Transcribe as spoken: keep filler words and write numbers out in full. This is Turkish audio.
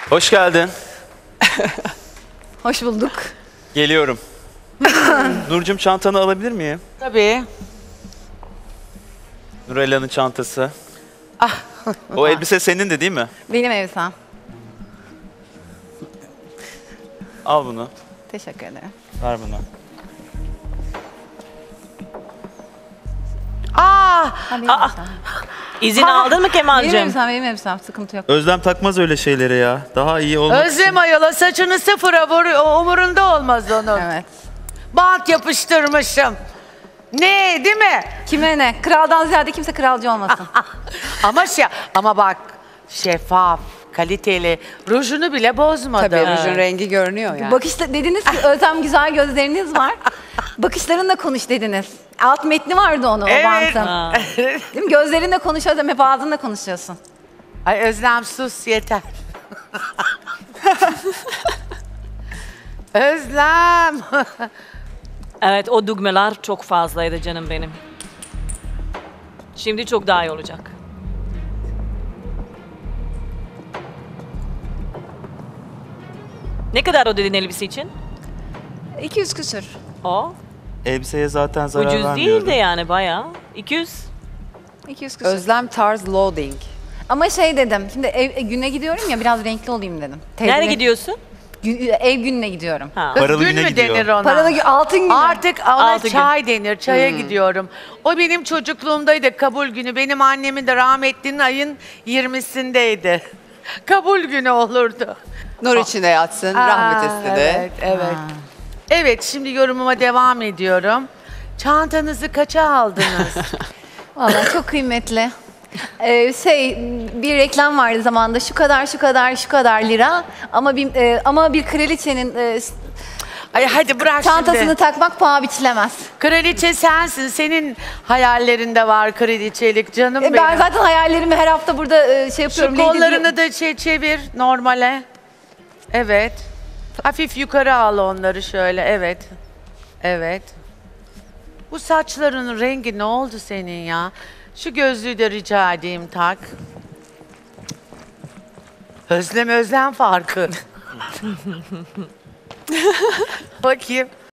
Hoş geldin. Hoş bulduk. Geliyorum. Nurcum, çantanı alabilir miyim? Tabii. Nurella'nın çantası. O elbise senin de değil mi? Benim elbisem. Al bunu. Teşekkür ederim. Ver bunu. Aa, Ha, benim Aa, elbisem. İzin aldın mı Benim Kemal'cim? elbisem, benim elbisem. Sıkıntı yok. Özlem takmaz öyle şeylere ya. Daha iyi olmak Özlem için. Ayala saçını sıfıra vuruyor. Umurunda olmaz onun. Evet. Bant yapıştırmışım. Ne, değil mi? Kime ne? Kraldan ziyade kimse kralcı olmasın. Ama şey, ama bak şeffaf, kaliteli. Rujunu bile bozmadı. Tabii rujun rengi görünüyor yani. Bakışta dediniz ki Özlem güzel gözleriniz var. Bakışlarınla konuş dediniz. Alt metni vardı onu, o Evet. bantın. Ha. Değil mi? Gözlerinle konuşuyorsun, hep ağzınla konuşuyorsun. Ay Özlem sus yeter. Özlem. Evet, o düğmeler çok fazlaydı canım benim. Şimdi çok daha iyi olacak. Ne kadar ödedin elbise için? iki yüz küsür. O Elbiseye zaten zarar ucuz vermiyorum. değil de yani bayağı. iki yüz. iki yüz küsür. Özlem tarz loading. Ama şey dedim, şimdi ev, güne gidiyorum ya, biraz renkli olayım dedim. Nereye Teyzemin- gidiyorsun? Gü- ev gününe gidiyorum. Ha. Kız Paralı gün güne mü gidiyor. denir ona? Paralı gü- altın günü. Artık ona Altı gün. çay denir, çaya gidiyorum. O benim çocukluğumdaydı, kabul günü. Benim annemin de rahmetlinin ayın yirmisindeydi. Kabul günü olurdu. Nur içine yatsın, Aa, rahmet istedi. Evet, evet. Evet, şimdi yorumuma devam ediyorum. Çantanızı kaça aldınız? Vallahi çok kıymetli. Ee, şey, bir reklam vardı zamanında, şu kadar şu kadar şu kadar lira, ama bir e, ama bir kraliçenin e, Ay hadi bırak çantasını şimdi. takmak paha biçilemez. Kraliçe sensin. Senin hayallerinde var kraliçelik canım E, benim. ben zaten hayallerimi her hafta burada e, şey yapıyorum. Şu Lady kollarını diye- da çe- çevir normale. Evet. Hafif yukarı al onları şöyle. Evet. Evet. Bu saçlarının rengi ne oldu senin ya? Şu gözlüğü de rica edeyim tak. Özlem özlem farkı. Bakayım.